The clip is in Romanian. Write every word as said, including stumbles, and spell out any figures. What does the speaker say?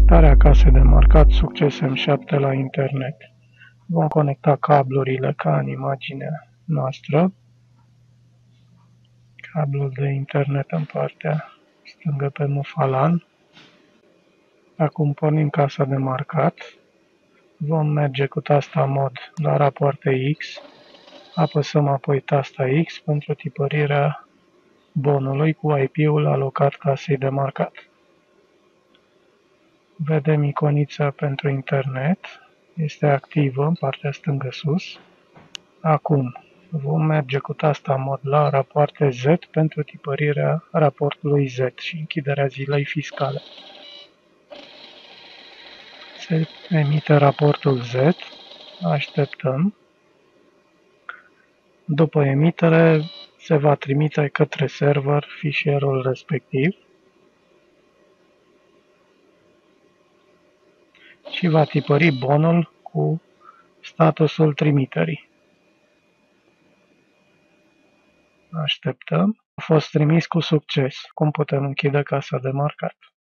Conectarea casei de marcat Succes M șapte la internet. Vom conecta cablurile ca în imaginea noastră. Cablul de internet în partea stângă pe mufalan. Acum pornim casa de marcat. Vom merge cu tasta mod la rapoarte X. Apăsăm apoi tasta X pentru tipărirea bonului cu I P-ul alocat casei de marcat. Vedem iconița pentru internet. Este activă în partea stângă sus. Acum vom merge cu tasta mod la rapoarte Z pentru tipărirea raportului Z și închiderea zilei fiscale. Se emite raportul Z. Așteptăm. După emitere, se va trimite către server fișierul respectiv și va tipări bonul cu statusul trimiterii. Așteptăm. A fost trimis cu succes. Cum putem închide casa de marcat?